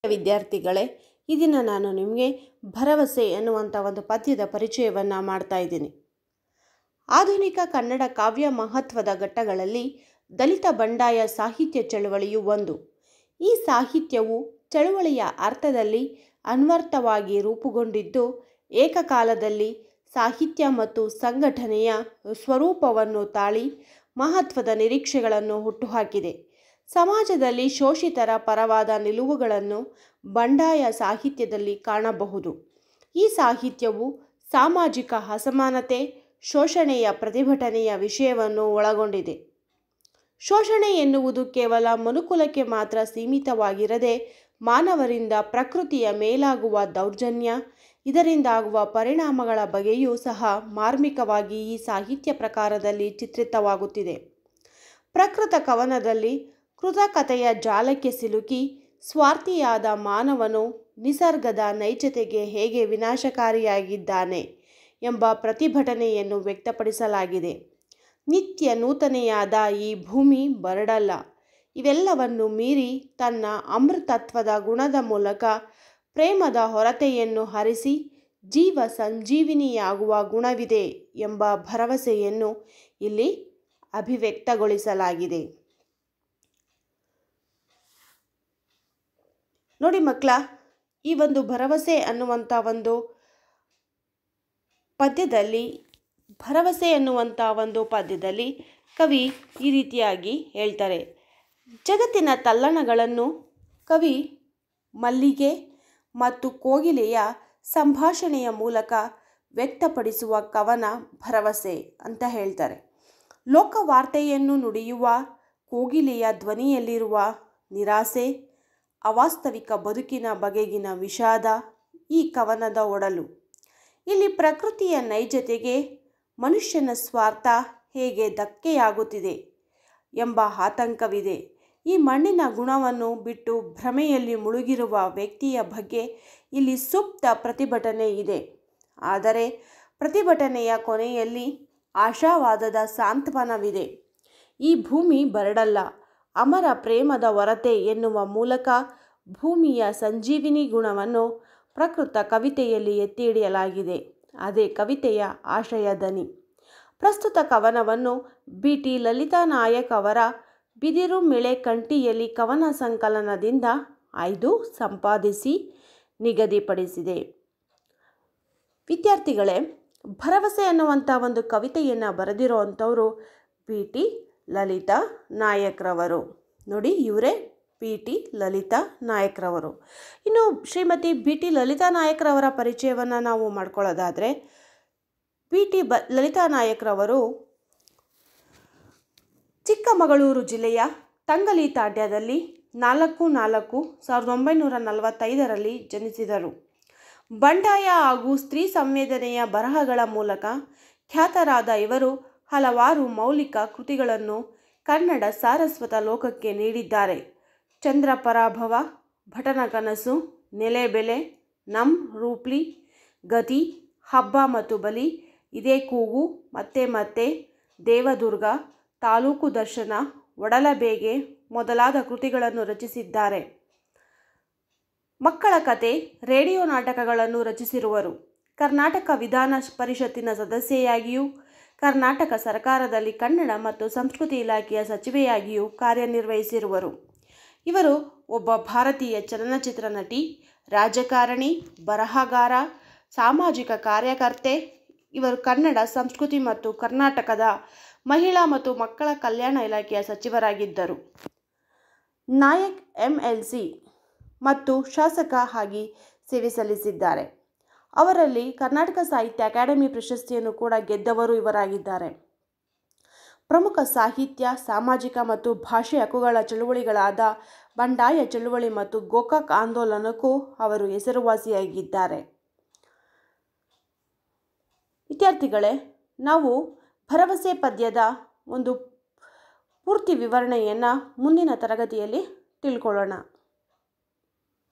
ವಿದ್ಯಾರ್ಥಿಗಳೇ, ಈ ದಿನ ನಾನು ನಿಮಗೆ ಭರವಸೆ ಎನ್ನುವಂಥ ಒಂದು ಪದ್ಯದ ಪರಿಚಯವನ್ನು ಮಾಡ್ತಾ ಇದ್ದೀನಿ. ಆಧುನಿಕ ಕನ್ನಡ ಕಾವ್ಯ ಮಹತ್ವದ ಘಟ್ಟಗಳಲ್ಲಿ ದಲಿತ ಬಂಡಾಯ ಸಾಹಿತ್ಯ ಚಳುವಳಿಯು ಒಂದು. ಈ ಸಾಹಿತ್ಯವು ಚಳುವಳಿಯ ಅರ್ಥದಲ್ಲಿ ಅನ್ವರ್ಥವಾಗಿ ರೂಪುಗೊಂಡಿದ್ದು, ಏಕಕಾಲದಲ್ಲಿ ಸಾಹಿತ್ಯ ಮತ್ತು ಸಂಘಟನೆಯ ಸ್ವರೂಪವನ್ನು ತಾಳಿ ಮಹತ್ವದ ನಿರೀಕ್ಷೆಗಳನ್ನು ಹುಟ್ಟುಹಾಕಿದೆ. ಸಮಾಜದಲ್ಲಿ ಶೋಷಿತರ ಪರವಾದ ನಿಲುವುಗಳನ್ನು ಬಂಡಾಯ ಸಾಹಿತ್ಯದಲ್ಲಿ ಕಾಣಬಹುದು. ಈ ಸಾಹಿತ್ಯವು ಸಾಮಾಜಿಕ ಅಸಮಾನತೆ, ಶೋಷಣೆಯ ಪ್ರತಿಭಟನೆಯ ವಿಷಯವನ್ನು ಒಳಗೊಂಡಿದೆ. ಶೋಷಣೆ ಎನ್ನುವುದು ಕೇವಲ ಮನುಕುಲಕ್ಕೆ ಮಾತ್ರ ಸೀಮಿತವಾಗಿರದೆ, ಮಾನವರಿಂದ ಪ್ರಕೃತಿಯ ಮೇಲಾಗುವ ದೌರ್ಜನ್ಯ, ಇದರಿಂದಾಗುವ ಪರಿಣಾಮಗಳ ಬಗ್ಗೆಯೂ ಸಹ ಮಾರ್ಮಿಕವಾಗಿ ಈ ಸಾಹಿತ್ಯ ಪ್ರಕಾರದಲ್ಲಿ ಚಿತ್ರಿತವಾಗುತ್ತಿದೆ. ಪ್ರಕೃತ ಕವನದಲ್ಲಿ ಕೃತಕತೆಯ ಜಾಲಕ್ಕೆ ಸಿಲುಕಿ ಸ್ವಾರ್ಥಿಯಾದ ಮಾನವನು ನಿಸರ್ಗದ ನೈಜತೆಗೆ ಹೇಗೆ ವಿನಾಶಕಾರಿಯಾಗಿದ್ದಾನೆ ಎಂಬ ಪ್ರತಿಭಟನೆಯನ್ನು ವ್ಯಕ್ತಪಡಿಸಲಾಗಿದೆ. ನಿತ್ಯ ನೂತನೆಯಾದ ಈ ಭೂಮಿ ಬರಡಲ್ಲ. ಇವೆಲ್ಲವನ್ನು ಮೀರಿ ತನ್ನ ಅಮೃತತ್ವದ ಗುಣದ ಮೂಲಕ ಪ್ರೇಮದ ಹೊರತೆಯನ್ನು ಹರಿಸಿ ಜೀವ ಸಂಜೀವಿನಿಯಾಗುವ ಗುಣವಿದೆ ಎಂಬ ಭರವಸೆಯನ್ನು ಇಲ್ಲಿ ಅಭಿವ್ಯಕ್ತಗೊಳಿಸಲಾಗಿದೆ. ನೋಡಿ ಮಕ್ಕಳ, ಈ ಒಂದು ಭರವಸೆ ಅನ್ನುವಂಥ ಒಂದು ಪದ್ಯದಲ್ಲಿ ಕವಿ ಈ ರೀತಿಯಾಗಿ ಹೇಳ್ತಾರೆ. ಜಗತ್ತಿನ ತಲ್ಲಣಗಳನ್ನು ಕವಿ ಮಲ್ಲಿಗೆ ಮತ್ತು ಕೋಗಿಲೆಯ ಸಂಭಾಷಣೆಯ ಮೂಲಕ ವ್ಯಕ್ತಪಡಿಸುವ ಕವನ ಭರವಸೆ ಅಂತ ಹೇಳ್ತಾರೆ. ಲೋಕವಾರ್ತೆಯನ್ನು ನುಡಿಯುವ ಕೋಗಿಲೆಯ ಧ್ವನಿಯಲ್ಲಿರುವ ನಿರಾಸೆ, ಅವಾಸ್ತವಿಕ ಬದುಕಿನ ಬಗೆಗಿನ ವಿಷಾದ ಈ ಕವನದ ಒಡಲು. ಇಲ್ಲಿ ಪ್ರಕೃತಿಯ ನೈಜತೆಗೆ ಮನುಷ್ಯನ ಸ್ವಾರ್ಥ ಹೇಗೆ ಧಕ್ಕೆಯಾಗುತ್ತಿದೆ ಎಂಬ ಆತಂಕವಿದೆ. ಈ ಮಣ್ಣಿನ ಗುಣವನ್ನು ಬಿಟ್ಟು ಭ್ರಮೆಯಲ್ಲಿ ಮುಳುಗಿರುವ ವ್ಯಕ್ತಿಯ ಬಗ್ಗೆ ಇಲ್ಲಿ ಸುಪ್ತ ಪ್ರತಿಭಟನೆ ಇದೆ. ಆದರೆ ಪ್ರತಿಭಟನೆಯ ಕೊನೆಯಲ್ಲಿ ಆಶಾವಾದದ ಸಾಂತ್ವನವಿದೆ. ಈ ಭೂಮಿ ಬರಡಲ್ಲ, ಅಮರ ಪ್ರೇಮದ ಹೊರತೆ ಎನ್ನುವ ಮೂಲಕ ಭೂಮಿಯ ಸಂಜೀವಿನಿ ಗುಣವನ್ನು ಪ್ರಕೃತ ಕವಿತೆಯಲ್ಲಿ ಎತ್ತಿ ಹಿಡಿಯಲಾಗಿದೆ. ಅದೇ ಕವಿತೆಯ ಆಶಯ ದನಿ. ಪ್ರಸ್ತುತ ಕವನವನ್ನು ಬಿ.ಟಿ. ಲಲಿತಾ ನಾಯಕ್ ಅವರ ಬಿದಿರು ಮಿಳೆ ಕಂಠಿಯಲ್ಲಿ ಕವನ ಸಂಕಲನದಿಂದ ಆಯ್ದು ಸಂಪಾದಿಸಿ ನಿಗದಿಪಡಿಸಿದೆ. ವಿದ್ಯಾರ್ಥಿಗಳೇ, ಭರವಸೆ ಅನ್ನುವಂಥ ಒಂದು ಕವಿತೆಯನ್ನು ಬರೆದಿರುವಂಥವರು ಬಿ.ಟಿ. ಲಲಿತಾ ನಾಯಕ್ರವರು. ನೋಡಿ, ಇವರೇ ಬಿ.ಟಿ. ಲಲಿತಾ ನಾಯಕ್ರವರು. ಇನ್ನು ಶ್ರೀಮತಿ ಬಿ.ಟಿ. ಲಲಿತಾ ನಾಯಕ್ರವರ ಪರಿಚಯವನ್ನು ನಾವು ಮಾಡ್ಕೊಳ್ಳೋದಾದರೆ, ಬಿ.ಟಿ. ಲಲಿತಾ ನಾಯಕ್ರವರು ಚಿಕ್ಕಮಗಳೂರು ಜಿಲ್ಲೆಯ ತಂಗಲಿ ತಾಂಡ್ಯದಲ್ಲಿ 4/4/1945 ಜನಿಸಿದರು. ಬಂಡಾಯ ಹಾಗೂ ಸ್ತ್ರೀ ಸಂವೇದನೆಯ ಬರಹಗಳ ಮೂಲಕ ಖ್ಯಾತರಾದ ಇವರು ಹಲವಾರು ಮೌಲಿಕ ಕೃತಿಗಳನ್ನು ಕನ್ನಡ ಸಾರಸ್ವತ ಲೋಕಕ್ಕೆ ನೀಡಿದ್ದಾರೆ. ಚಂದ್ರಪರಾಭವ, ಭಟನ ಕನಸು, ನೆಲೆಬೆಲೆ, ನಮ್ ರೂಪ್ಲಿ, ಗತಿ, ಹಬ್ಬ ಮತ್ತು ಬಲಿ, ಇದೇ ಕೂಗು, ಮತ್ತೆ ಮತ್ತೆ, ದೇವದುರ್ಗ, ತಾಲೂಕು ದರ್ಶನ, ಒಡಲಬೇಗೆ ಮೊದಲಾದ ಕೃತಿಗಳನ್ನು ರಚಿಸಿದ್ದಾರೆ. ಮಕ್ಕಳ ಕತೆ, ರೇಡಿಯೋ ನಾಟಕಗಳನ್ನು ರಚಿಸಿರುವರು. ಕರ್ನಾಟಕ ವಿಧಾನ ಪರಿಷತ್ತಿನ ಸದಸ್ಯೆಯಾಗಿಯೂ, ಕರ್ನಾಟಕ ಸರ್ಕಾರದಲ್ಲಿ ಕನ್ನಡ ಮತ್ತು ಸಂಸ್ಕೃತಿ ಇಲಾಖೆಯ ಸಚಿವೆಯಾಗಿಯೂ ಕಾರ್ಯನಿರ್ವಹಿಸಿರುವರು. ಇವರು ಒಬ್ಬ ಭಾರತೀಯ ಚಲನಚಿತ್ರ ನಟಿ, ರಾಜಕಾರಣಿ, ಬರಹಗಾರ, ಸಾಮಾಜಿಕ ಕಾರ್ಯಕರ್ತೆ. ಇವರು ಕನ್ನಡ ಸಂಸ್ಕೃತಿ ಮತ್ತು ಕರ್ನಾಟಕದ ಮಹಿಳಾ ಮತ್ತು ಮಕ್ಕಳ ಕಲ್ಯಾಣ ಇಲಾಖೆಯ ಸಚಿವರಾಗಿದ್ದರು. ನಾಯಕ್ MLC ಮತ್ತು ಶಾಸಕ ಆಗಿ ಸೇವೆ ಸಲ್ಲಿಸಿದ್ದಾರೆ. ಅವರಲ್ಲಿ ಕರ್ನಾಟಕ ಸಾಹಿತ್ಯ ಅಕಾಡೆಮಿ ಪ್ರಶಸ್ತಿಯನ್ನು ಕೂಡ ಗೆದ್ದವರು ಇವರಾಗಿದ್ದಾರೆ. ಪ್ರಮುಖ ಸಾಹಿತ್ಯ, ಸಾಮಾಜಿಕ ಮತ್ತು ಭಾಷೆ ಹಕ್ಕುಗಳ ಚಳುವಳಿಗಳಾದ ಬಂಡಾಯ ಚಳುವಳಿ ಮತ್ತು ಗೋಕಾಕ್ ಆಂದೋಲನಕ್ಕೂ ಅವರು ಹೆಸರುವಾಸಿಯಾಗಿದ್ದಾರೆ. ವಿದ್ಯಾರ್ಥಿಗಳೇ, ನಾವು ಭರವಸೆ ಪದ್ಯದ ಒಂದು ಪೂರ್ತಿ ವಿವರಣೆಯನ್ನು ಮುಂದಿನ ತರಗತಿಯಲ್ಲಿ ತಿಳ್ಕೊಳ್ಳೋಣ.